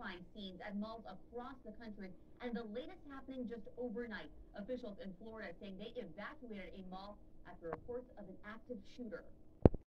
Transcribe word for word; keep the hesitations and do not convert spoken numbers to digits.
terrifying scenes at malls across the country, and the latest happening just overnight. Officials in Florida saying they evacuated a mall after reports of an active shooter.